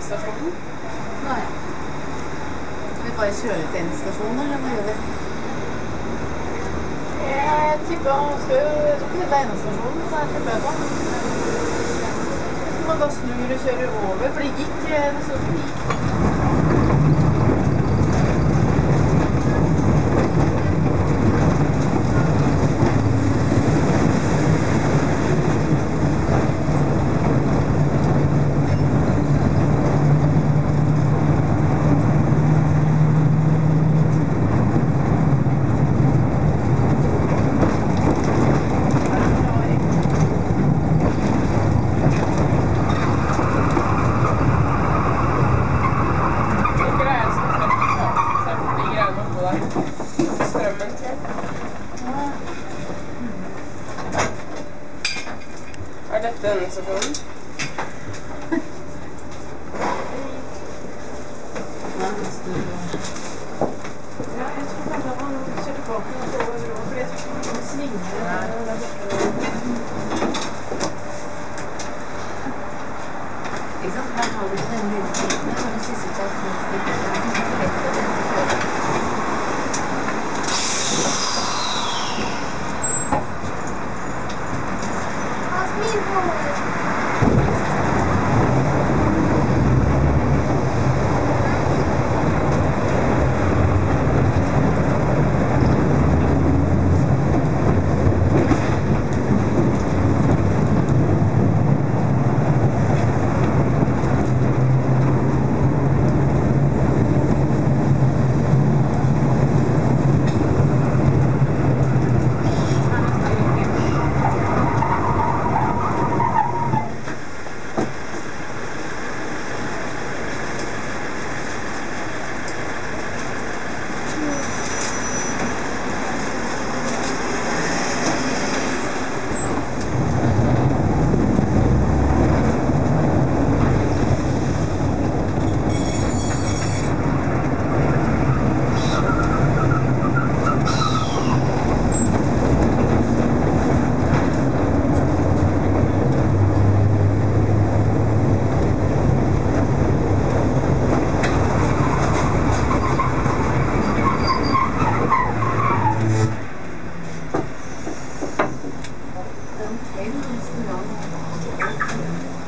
bensinstasjonen? Nei. Skal vi bare kjøre til endestasjonen, eller hva gjør vi? Jeg tipper han skal jo... Jeg tror ikke det er endestasjonen, så jeg tipper jeg på. Man bare snur og kjører over, for det gikk... Det så forbi. Er dette endestasjonen? Nei, det står jo... Ja, jeg tror kanskje at han kjører tilbake og går over, for jeg tror ikke han kan svinge der borte. Ikke sant? Der har vi den lille tiden, og det sysselsatt mest i det. Det er ikke lett å kjøre. Den hele restauranten.